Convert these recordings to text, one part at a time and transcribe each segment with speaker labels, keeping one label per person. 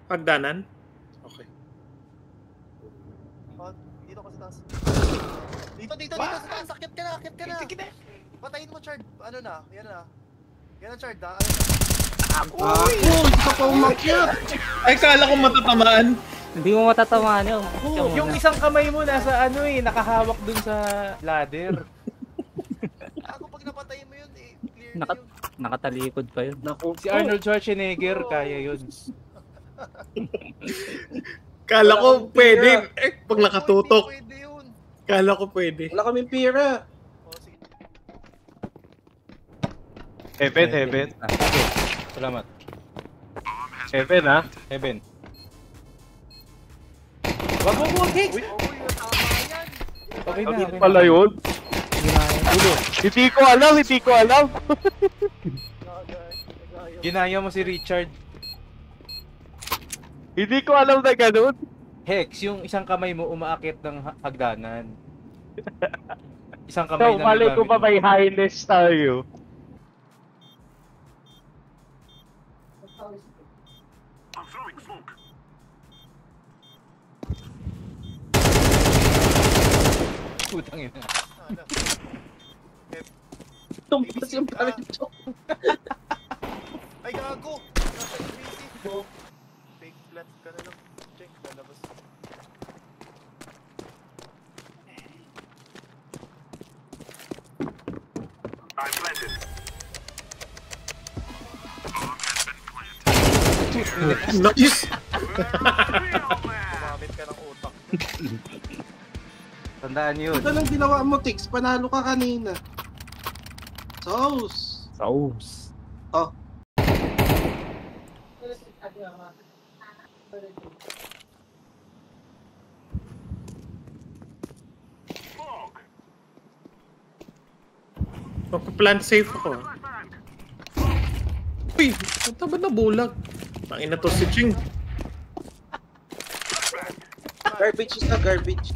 Speaker 1: Hagdanan? Okay.
Speaker 2: Dito ka sa taas. Dito sa taas. Akit ka na. Patayin mo, Chard. Ano na? Yan na. Yan na, Chard. Ano na?
Speaker 3: Uy! Hindi ka pa umakyat!
Speaker 1: Ay, kala ko matatamaan.
Speaker 4: Hindi mo matatamaan yun.
Speaker 5: Yung isang kamay mo nasa ano nakahawak dun sa ladder.
Speaker 2: Ako pag napatayin mo yun, clear na yun.
Speaker 4: Nakatalikod pa yun.
Speaker 5: Si Arnold Schwarzenegger, kaya yun.
Speaker 1: Kala ko pwede. Pag nakatutok.
Speaker 2: Pwede yun.
Speaker 1: Kala ko pwede.
Speaker 3: Wala kaming pira.
Speaker 2: Sige.
Speaker 6: Heaven.
Speaker 5: Okay. Salamat.
Speaker 6: Heaven, ha?
Speaker 5: Heaven. Wag mo, Higgs!
Speaker 2: Tama yan.
Speaker 5: Okay na, okay
Speaker 6: Pala
Speaker 5: na.
Speaker 6: yun?
Speaker 5: Ulo.
Speaker 6: Hindi ko alam.
Speaker 5: Ginaya mo si Richard.
Speaker 6: Hindi ko alam na ganun.
Speaker 5: Hex, yung isang kamay mo umaakit ng hagdanan. Isang kamay
Speaker 6: So,
Speaker 5: na
Speaker 6: malay ko
Speaker 5: nagamit
Speaker 6: pa
Speaker 5: mo.
Speaker 6: may highness tayo.
Speaker 5: Putang ina.
Speaker 3: Tumpas yung parito.
Speaker 2: Ay, gago! Nasa UBC. Fake plant ka na lang. Check, lalabas.
Speaker 1: Nice!
Speaker 2: Gumamit ka ng utak.
Speaker 5: Tandaan yun.
Speaker 3: Ito lang ginawa mo, Tix. Panalo ka kanina. Sauce.
Speaker 4: Sauce.
Speaker 3: Oh.
Speaker 1: Magpa-plant safe ako. Uy! Ito ba nabulag? Tangina to si Ching.
Speaker 3: Garbage is na garbage.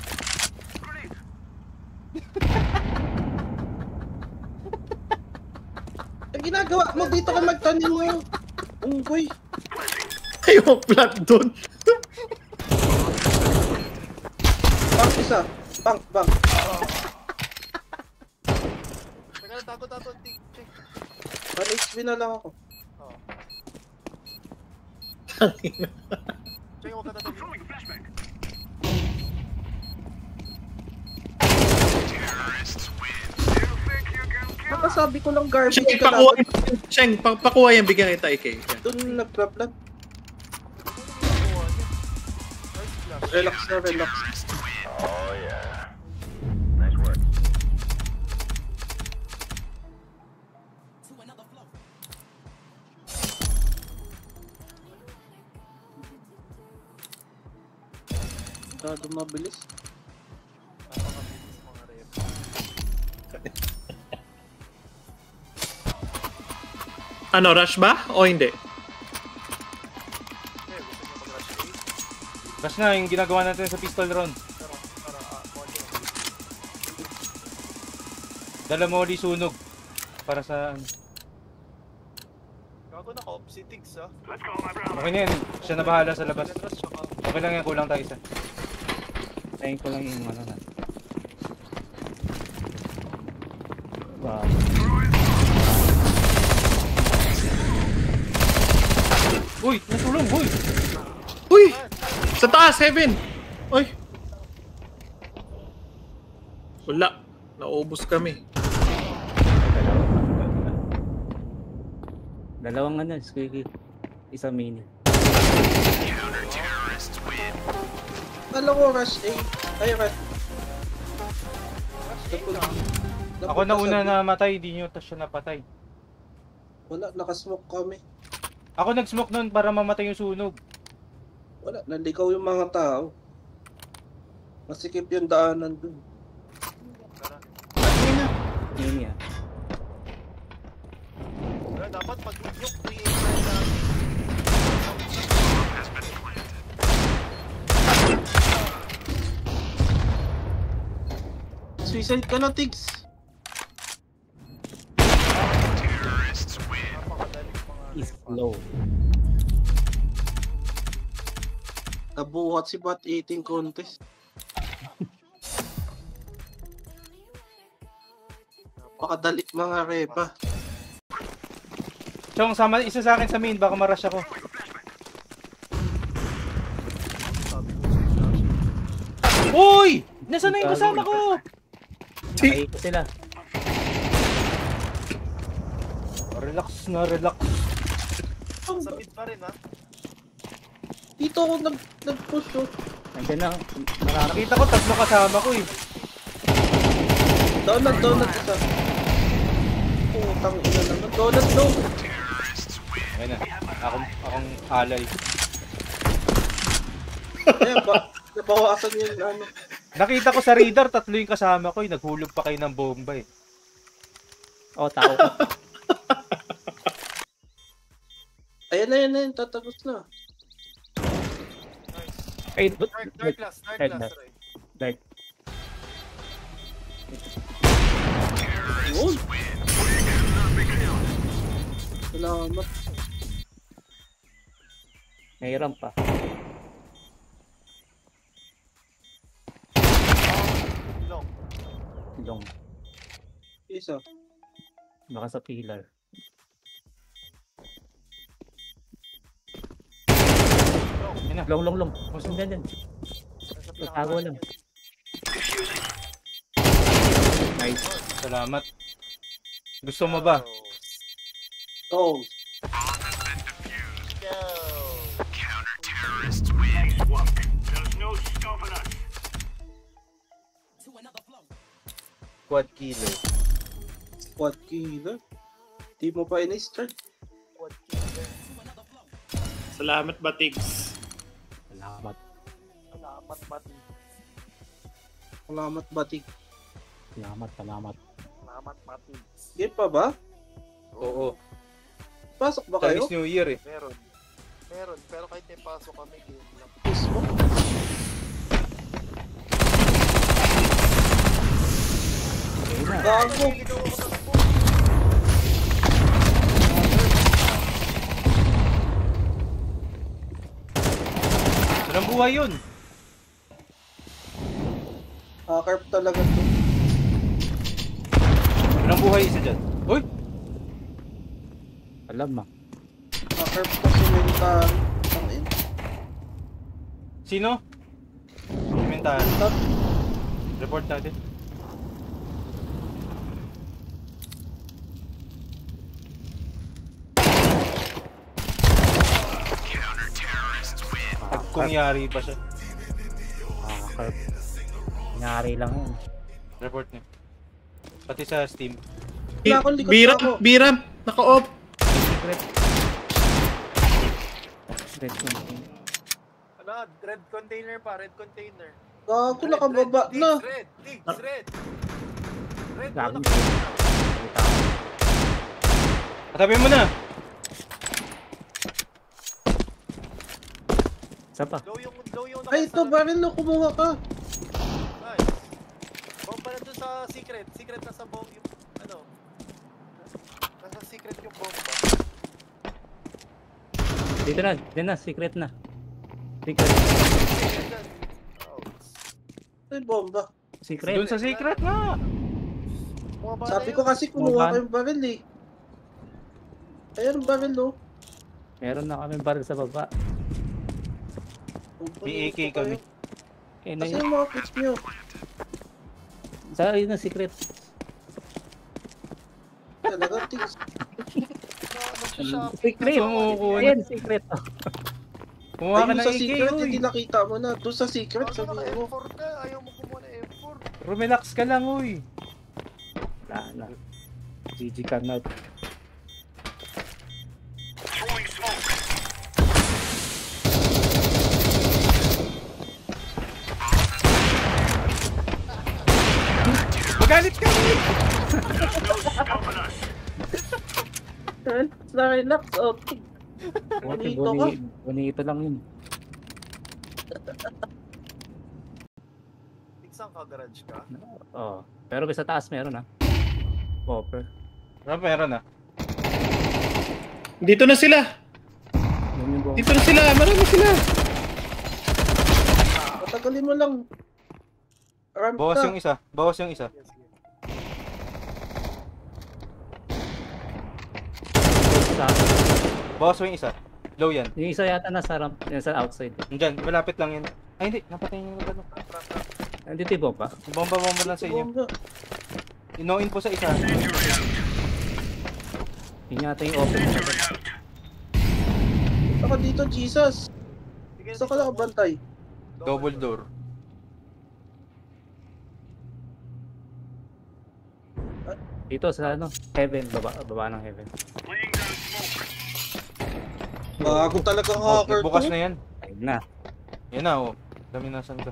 Speaker 3: Ang ginagawa mo dito ka magtanim mo. Unggoy.
Speaker 1: Ayaw plant doon.
Speaker 3: Bank isa. Bank.
Speaker 2: Teka, tato, check.
Speaker 3: 1 HP na lang ako.
Speaker 2: Check, huwag ka tatabi.
Speaker 3: Nakasabi ko lang garbage.
Speaker 1: Cheng, pakuha yan. Cheng, pakuha yan. Bigyan kita, Ikay. Yan.
Speaker 3: Doon nagpaplat.
Speaker 2: Nice
Speaker 3: Relax na, relax. Masyado mabilis.
Speaker 2: Napakabilis mga rep.
Speaker 1: Ano, rush ba? O hindi?
Speaker 2: Okay, gusto nyo mag-rush A?
Speaker 5: Kasi na yung ginagawa natin sa pistol round.
Speaker 2: Para, konti lang.
Speaker 5: Dala mo ulit sunog. Para sa...
Speaker 2: Gago na ka-op si Tiggs, ah.
Speaker 5: Okay na yan. Siya na bahala sa labas.
Speaker 2: Rush siya ka.
Speaker 5: Okay lang yan. Kulang tayo isa.
Speaker 4: Tayin ko lang yung ano na. Wow.
Speaker 5: Uy! Natulong! Uy!
Speaker 1: Uy! Sa taas, Heaven! Uy! Wala. Naubos kami.
Speaker 4: Dalawang ano, squeaky. Isa mini.
Speaker 3: Alam ko, rush A. Ay, rush.
Speaker 5: Ako na una na matay. Hindi nyo siya napatay.
Speaker 3: Wala, nakasmoke kami.
Speaker 5: Ako nag-smoke nun para mamatay yung sunog.
Speaker 3: Wala, naligaw yung mga tao. Masikip yung daanan dun.
Speaker 4: Mini ah.
Speaker 2: Wala, dapat pag-udyok, 3-8 na.
Speaker 3: Suicide ka na, Tiggs.
Speaker 2: Napakadaling mga
Speaker 4: Is
Speaker 2: rep.
Speaker 4: low.
Speaker 3: Nabuhat si Bat eating contest. Pakadali mga repa.
Speaker 5: Chong, sama isa sa akin sa main, baka ma-rush ako. Uy! Nasaan na yung kasama ko?
Speaker 4: Nakay ko sila.
Speaker 5: Relax na, relax.
Speaker 2: Sa mid pa rin ha.
Speaker 3: Dito ako nag-push oh.
Speaker 4: Nandiyan na. Marami.
Speaker 5: Nakita ko tatlo kasama ko eh.
Speaker 3: Donut isa. Putang ina naman. Donut no.
Speaker 5: Ayun na, akong alay.
Speaker 3: Ayan ba? Nabawasan yung ano.
Speaker 5: Nakita ko sa radar, tatlo yung kasama ko eh. Naghulog pa kayo ng bomba eh.
Speaker 4: Oh, tao ko.
Speaker 3: Ayan. Tatapos na.
Speaker 4: Ay,
Speaker 2: Dark glass, Roy.
Speaker 4: Dark.
Speaker 3: Yun. Salamat.
Speaker 4: Mayroon pa.
Speaker 2: Long.
Speaker 4: Long.
Speaker 3: Isa.
Speaker 4: Baka sa pillar.
Speaker 5: Ayun na.
Speaker 4: Long. Diyan. Tago lang. Nice.
Speaker 5: Salamat. Gusto mo ba?
Speaker 3: Oh.
Speaker 5: Quad killer.
Speaker 3: Squad killer. Di mo pa in-start.
Speaker 1: Salamat, Batigs.
Speaker 4: Salamat.
Speaker 3: Salamat batik.
Speaker 4: Salamat.
Speaker 3: Game pa ba?
Speaker 5: Oo.
Speaker 3: Pasok ba kayo?
Speaker 5: Chinese New Year eh.
Speaker 2: Meron. Pero kahit may pasok kami, game lang.
Speaker 3: Mismo?
Speaker 4: Okay na.
Speaker 3: Gago.
Speaker 2: Niligaw ako ng po.
Speaker 5: Walang buhay yun.
Speaker 3: Hacker talaga to.
Speaker 5: Walang buhay isa dyan. Uy!
Speaker 4: Alam ah.
Speaker 3: Hacker pa si Mental. Tangin.
Speaker 5: Sino? Komentahan. Report natin. Kung yari pa siya.
Speaker 4: Carp. Nangyari lang yun.
Speaker 5: Report niya. Pati sa Steam.
Speaker 3: Wala akong likod
Speaker 1: Biram,
Speaker 3: ako.
Speaker 1: Biram, naka-off.
Speaker 4: Secret. Red container.
Speaker 2: Ano? Red container pa, red container.
Speaker 3: Gago, nakababa na.
Speaker 2: Red.
Speaker 4: Gago.
Speaker 2: Ano?
Speaker 5: Katabi mo na!
Speaker 4: Isa pa.
Speaker 2: Low yung
Speaker 3: Ay, ito, baril na kumuha ka.
Speaker 2: Nice. Bomba na dun sa secret. Secret na sa bomb yung, ano. Nasa secret yung bomba.
Speaker 4: Dito na. Secret na. Secret.
Speaker 3: Ay, bomba.
Speaker 4: Secret.
Speaker 5: Doon sa secret nga!
Speaker 2: Bumaba na
Speaker 3: Sabi
Speaker 2: yun.
Speaker 3: ko kasi kumuha ko yung baril eh. Ayan ang baril oh.
Speaker 4: Meron na kami baril sa baba.
Speaker 5: May AK kami.
Speaker 4: Eh, na
Speaker 3: Kasi
Speaker 4: yun.
Speaker 3: yung mga kids nyo.
Speaker 4: Sa yun na secret.
Speaker 3: Talaga, tigs.
Speaker 4: Secret. Ayan, secret.
Speaker 5: Kumuha ka
Speaker 3: Ayun
Speaker 5: ng
Speaker 3: sa
Speaker 5: AK,
Speaker 3: secret,
Speaker 5: uy!
Speaker 3: hindi nakita mo na. Doon sa secret,
Speaker 2: Ano
Speaker 3: sabi
Speaker 2: ka
Speaker 3: mo.
Speaker 2: M4 ka? Ayaw mo kumuha na M4.
Speaker 5: Relax ka lang, uy!
Speaker 4: Wala na. GG ka na.
Speaker 5: Magalit ka, uy!
Speaker 3: Relax, okay. Bonito ka.
Speaker 4: Bonito lang yun.
Speaker 2: Tigsang ka, garage ka.
Speaker 4: Oh. Pero sa taas meron ah. Popper.
Speaker 5: Ano meron ah?
Speaker 1: Dito na sila.
Speaker 4: Yun yung bomba.
Speaker 1: Dito na sila. Marami sila.
Speaker 3: Patagalin mo lang. Ramp
Speaker 5: Bawas
Speaker 3: ka.
Speaker 5: yung isa. Bawas yung isa.
Speaker 2: Sige, sige.
Speaker 5: Bawas yung isa. Low yan.
Speaker 4: Yung isa yata nasa ramp, yan sa outside.
Speaker 5: Diyan, malapit lang yan. Ay hindi, napatay niyo yung ano.
Speaker 4: Nandito yung bomba.
Speaker 5: Bomba lang sa inyo.
Speaker 3: Bomba.
Speaker 5: Inoin po sa isa.
Speaker 4: Yun yata yung open na natin.
Speaker 3: Saka dito, Jesus.
Speaker 2: Sige,
Speaker 3: Saka
Speaker 2: dito,
Speaker 3: nakabantay.
Speaker 5: Double door.
Speaker 4: Dito sa ano, heaven, baba ng heaven.
Speaker 3: Bago talaga
Speaker 5: Oh,
Speaker 3: hacker
Speaker 5: bukas
Speaker 3: to.
Speaker 5: na yan.
Speaker 4: Ayun na.
Speaker 5: Yan na oh. Dami na saan ka.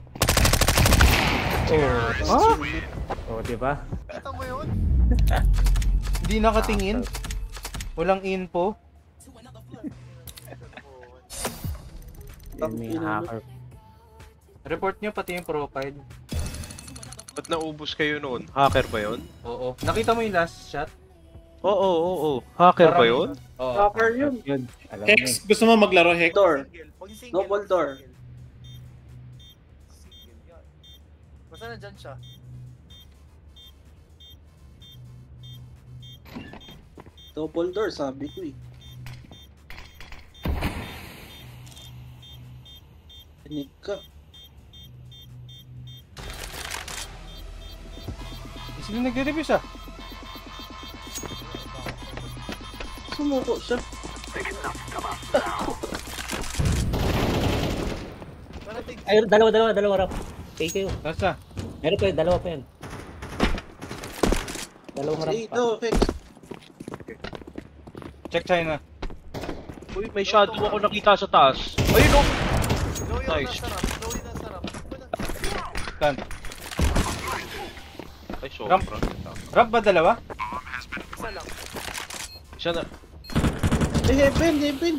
Speaker 4: Oh, oh di ba?
Speaker 2: Kita mo yun?
Speaker 5: Hindi nakatingin. Walang info.
Speaker 4: Yun may hacker.
Speaker 5: Report nyo pati yung profile.
Speaker 6: Ba't naubos kayo noon? Hacker ba yun?
Speaker 5: Oo. Nakita mo yung last shot?
Speaker 6: Oo. Hacker ba yun?
Speaker 5: Oo.
Speaker 3: Hacker yun.
Speaker 4: Yun, alam mo yun.
Speaker 1: Hex, gusto mo maglaro, Hex?
Speaker 3: Door.
Speaker 2: Pag yung single,
Speaker 3: Double door.
Speaker 2: Single, yan. Basta nandyan siya.
Speaker 3: Double door, sabi ko eh. Tinig ka.
Speaker 5: Sino nagre-review siya?
Speaker 3: Sumuko siya.
Speaker 4: Ay, dalawa rap. Okay kayo.
Speaker 5: Nasa?
Speaker 4: Meron pa yun, dalawa pa yan. Dalawang rap
Speaker 3: Hey,
Speaker 4: pa.
Speaker 3: no, Hex.
Speaker 5: Check China.
Speaker 6: Uy, may shadow ako nakita sa taas. Ayun oh!
Speaker 2: Low yun,
Speaker 6: Nice.
Speaker 2: nasa rap. Low yun, nasa rap.
Speaker 5: Saan?
Speaker 6: Ay, sobra.
Speaker 5: Rap ba dalawa?
Speaker 2: Isa lang.
Speaker 6: Siya na.
Speaker 3: Eh, heaven. Heaven.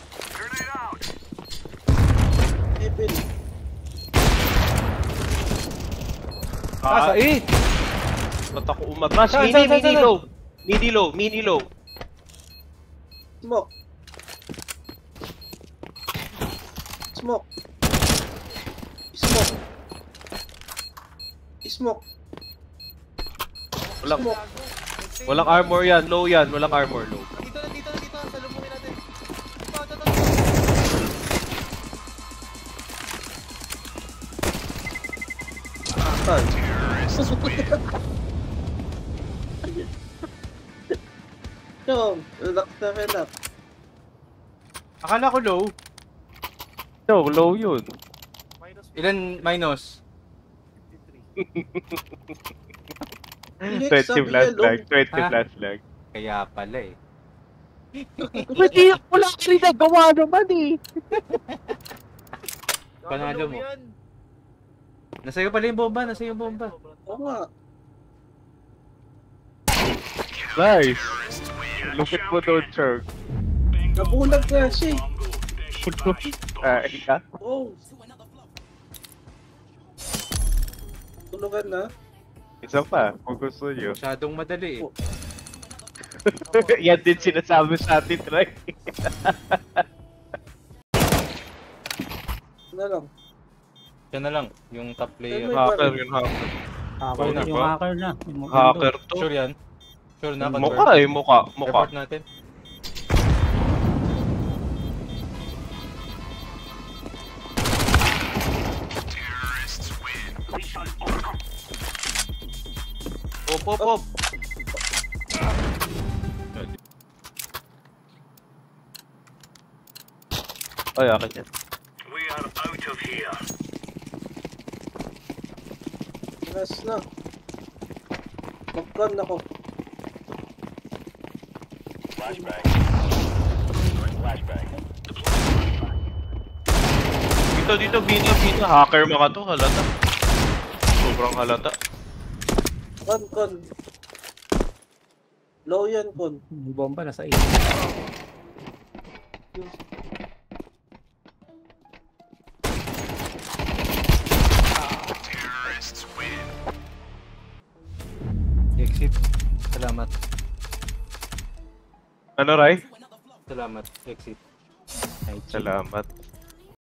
Speaker 5: Nasa eh!
Speaker 6: Ba't ako umatras?
Speaker 5: Saan,
Speaker 6: Mini
Speaker 5: saan?
Speaker 6: low. Mini low.
Speaker 3: Smoke. Smoke. Smoke. Smoke.
Speaker 6: Walang,
Speaker 3: Smoke.
Speaker 6: walang armor yan. Low yan. Walang armor. Low.
Speaker 2: Nandito. Salubungin natin. Ito.
Speaker 3: Saan? Yo, relax na relax.
Speaker 5: Akala ko low.
Speaker 6: No, low yun.
Speaker 2: Minus
Speaker 5: Ilan minus?
Speaker 2: 53.
Speaker 6: 20 plus lag. 20
Speaker 5: Ha?
Speaker 6: plus lag.
Speaker 5: Kaya pala eh.
Speaker 6: Hindi, wala ka rin nagawa naman eh.
Speaker 5: Panalo mo.
Speaker 2: Yan.
Speaker 5: Nasa'yo pala yung bomba. Nasa'yo yung bomba.
Speaker 3: Oo nga.
Speaker 6: Nice. Lupit mo doon, Chug.
Speaker 3: Nabulag na siya eh.
Speaker 6: Ika?
Speaker 3: Oh. Tulugan na.
Speaker 6: Isa pa, kung gusto nyo.
Speaker 5: Masyadong madali eh.
Speaker 6: Yan din sinasabi sa atin, Troy.
Speaker 3: Ano lang.
Speaker 5: Yan na lang. Yung top player.
Speaker 3: May
Speaker 6: Hacker yun, hacker.
Speaker 4: Hacker
Speaker 5: na
Speaker 4: na, yung
Speaker 6: ba?
Speaker 4: hacker na. Yung
Speaker 6: Hacker to.
Speaker 5: Sure yan? Sure na? Confirm?
Speaker 6: Mukha eh, mukha.
Speaker 5: Report natin.
Speaker 6: Op. Ay, akin yan.
Speaker 3: Last na. Mag-gun ako.
Speaker 6: Dito, Bino. Hacker mga to, halata. Sobrang halata.
Speaker 3: Con. Low yan, Con.
Speaker 4: Yung bomba nasa A.
Speaker 5: Exit. Salamat.
Speaker 6: Ano, Rai?
Speaker 5: Salamat. Exit.
Speaker 4: Ay,
Speaker 6: Salamat.